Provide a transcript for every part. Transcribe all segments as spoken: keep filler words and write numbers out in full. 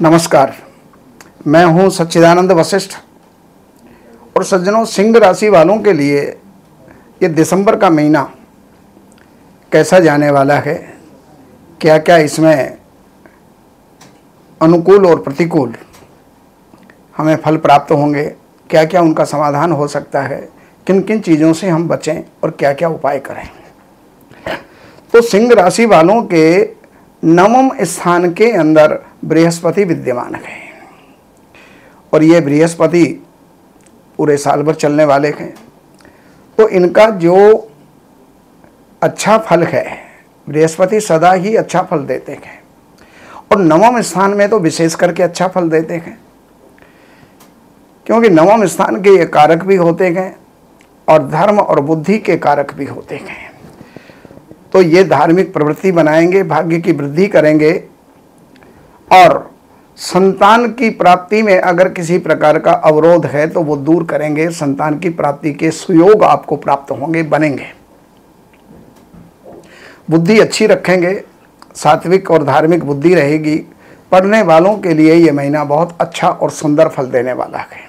नमस्कार, मैं हूं सच्चिदानंद वशिष्ठ। और सज्जनों, सिंह राशि वालों के लिए ये दिसंबर का महीना कैसा जाने वाला है, क्या क्या इसमें अनुकूल और प्रतिकूल हमें फल प्राप्त होंगे, क्या क्या उनका समाधान हो सकता है, किन किन चीज़ों से हम बचें और क्या क्या उपाय करें। तो सिंह राशि वालों के नवम स्थान के अंदर बृहस्पति विद्यमान है और ये बृहस्पति पूरे साल भर चलने वाले हैं। तो इनका जो अच्छा फल है, बृहस्पति सदा ही अच्छा फल देते हैं और नवम स्थान में तो विशेष करके अच्छा फल देते हैं, क्योंकि नवम स्थान के ये कारक भी होते हैं और धर्म और बुद्धि के कारक भी होते हैं। तो ये धार्मिक प्रवृत्ति बनाएंगे, भाग्य की वृद्धि करेंगे और संतान की प्राप्ति में अगर किसी प्रकार का अवरोध है तो वो दूर करेंगे। संतान की प्राप्ति के सुयोग आपको प्राप्त होंगे, बनेंगे। बुद्धि अच्छी रखेंगे, सात्विक और धार्मिक बुद्धि रहेगी। पढ़ने वालों के लिए ये महीना बहुत अच्छा और सुंदर फल देने वाला है।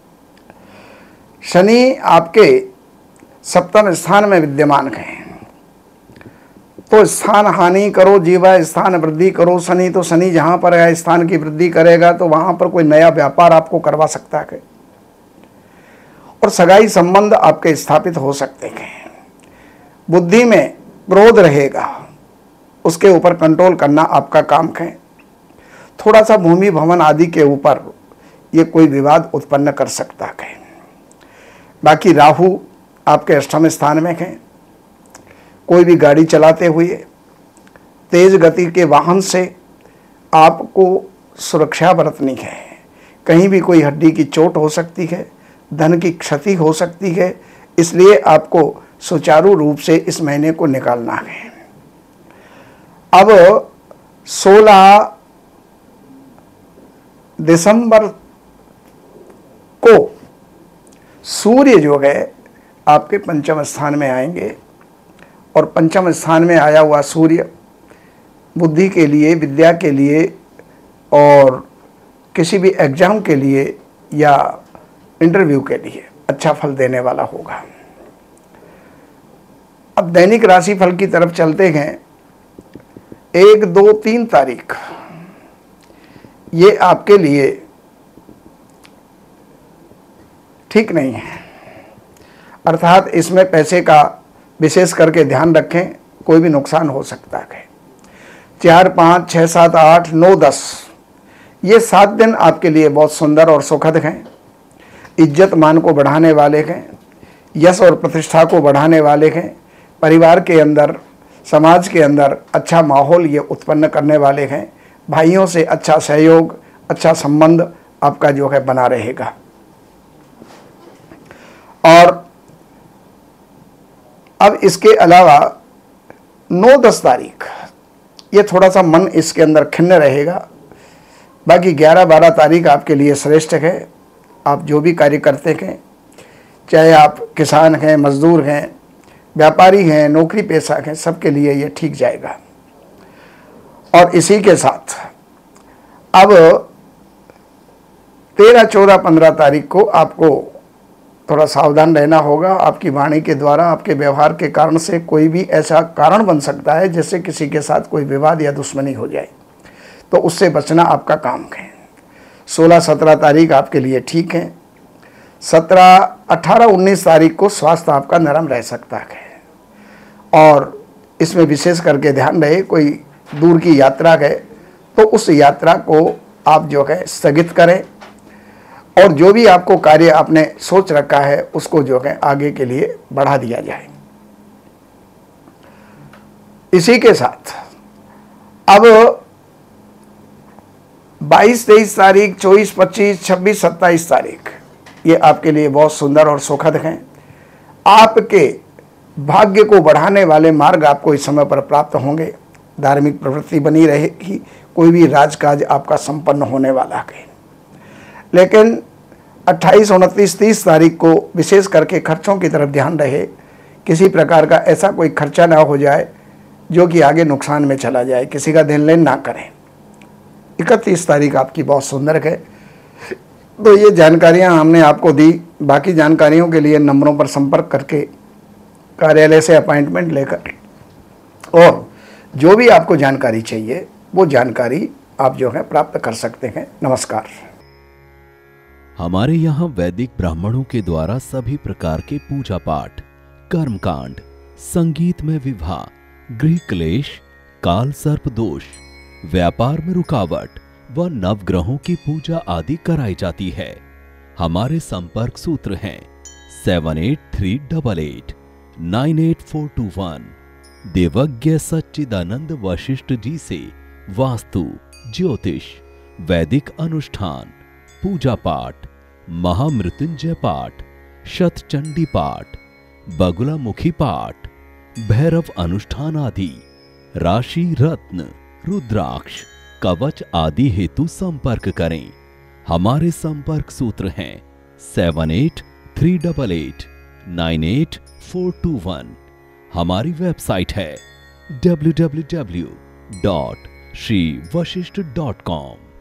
शनि आपके सप्तम स्थान में विद्यमान है, तो स्थान हानि करो जीवा स्थान वृद्धि करो। शनि तो शनि जहाँ पर है स्थान की वृद्धि करेगा तो वहाँ पर कोई नया व्यापार आपको करवा सकता है और सगाई संबंध आपके स्थापित हो सकते हैं। बुद्धि में क्रोध रहेगा, उसके ऊपर कंट्रोल करना आपका काम है। थोड़ा सा भूमि भवन आदि के ऊपर ये कोई विवाद उत्पन्न कर सकता है। बाकी राहु आपके अष्टम स्थान में है। कोई भी गाड़ी चलाते हुए तेज गति के वाहन से आपको सुरक्षा बरतनी है। कहीं भी कोई हड्डी की चोट हो सकती है, धन की क्षति हो सकती है, इसलिए आपको सुचारू रूप से इस महीने को निकालना है। अब सोलह दिसंबर को सूर्य जो है आपके पंचम स्थान में आएंगे और पंचम स्थान में आया हुआ सूर्य बुद्धि के लिए, विद्या के लिए और किसी भी एग्जाम के लिए या इंटरव्यू के लिए अच्छा फल देने वाला होगा। अब दैनिक राशि फल की तरफ चलते हैं। एक दो तीन तारीख ये आपके लिए ठीक नहीं है, अर्थात इसमें पैसे का विशेष करके ध्यान रखें, कोई भी नुकसान हो सकता है। चार पाँच छः सात आठ नौ दस ये सात दिन आपके लिए बहुत सुंदर और सुखद हैं। इज्जत मान को बढ़ाने वाले हैं, यश और प्रतिष्ठा को बढ़ाने वाले हैं। परिवार के अंदर, समाज के अंदर अच्छा माहौल ये उत्पन्न करने वाले हैं। भाइयों से अच्छा सहयोग, अच्छा संबंध आपका जो है बना रहेगा। और अब इसके अलावा नौ दस तारीख ये थोड़ा सा मन इसके अंदर खिन्न रहेगा। बाकी ग्यारह बारह तारीख आपके लिए श्रेष्ठ है। आप जो भी कार्य करते हैं, चाहे आप किसान हैं, मजदूर हैं, व्यापारी हैं, नौकरी पेशा हैं, सबके लिए ये ठीक जाएगा। और इसी के साथ अब तेरह चौदह पंद्रह तारीख को आपको थोड़ा सावधान रहना होगा। आपकी वाणी के द्वारा, आपके व्यवहार के कारण से कोई भी ऐसा कारण बन सकता है जिससे किसी के साथ कोई विवाद या दुश्मनी हो जाए, तो उससे बचना आपका काम है। सोलह सत्रह तारीख आपके लिए ठीक है। सत्रह अठारह उन्नीस तारीख को स्वास्थ्य आपका नरम रह सकता है और इसमें विशेष करके ध्यान रहे, कोई दूर की यात्रा है तो उस यात्रा को आप जो है स्थगित करें और जो भी आपको कार्य आपने सोच रखा है उसको जो है आगे के लिए बढ़ा दिया जाए। इसी के साथ अब बाईस तेईस तारीख, चौबीस पच्चीस छब्बीस सत्ताईस तारीख ये आपके लिए बहुत सुंदर और सुखद हैं। आपके भाग्य को बढ़ाने वाले मार्ग आपको इस समय पर प्राप्त होंगे। धार्मिक प्रवृत्ति बनी रहेगी। कोई भी राजकाज आपका संपन्न होने वाला है। लेकिन अट्ठाईस उनतीस तीस तारीख को विशेष करके खर्चों की तरफ ध्यान रहे। किसी प्रकार का ऐसा कोई खर्चा ना हो जाए जो कि आगे नुकसान में चला जाए। किसी का देन लेन ना करें। इकतीस तारीख आपकी बहुत सुंदर है। तो ये जानकारियां हमने आपको दी। बाकी जानकारियों के लिए नंबरों पर संपर्क करके कार्यालय से अपॉइंटमेंट लेकर और जो भी आपको जानकारी चाहिए वो जानकारी आप जो है प्राप्त कर सकते हैं। नमस्कार। हमारे यहाँ वैदिक ब्राह्मणों के द्वारा सभी प्रकार के पूजा पाठ, कर्मकांड, संगीत में विवाह, गृह क्लेश, काल सर्प दोष, व्यापार में रुकावट व नवग्रहों की पूजा आदि कराई जाती है। हमारे संपर्क सूत्र हैं seven eight three double eight nine eight four two one. Devagya Sachchidanand Vashishtha ji से वास्तु, ज्योतिष, वैदिक अनुष्ठान, पूजा पाठ, महामृत्युंजय पाठ, शतचंडी पाठ, बगुलामुखी पाठ, भैरव अनुष्ठान आदि, राशि रत्न, रुद्राक्ष, कवच आदि हेतु संपर्क करें। हमारे संपर्क सूत्र हैं seven eight three double eight nine eight four two one. हमारी वेबसाइट है W W W dot Shri Vashishtha dot com.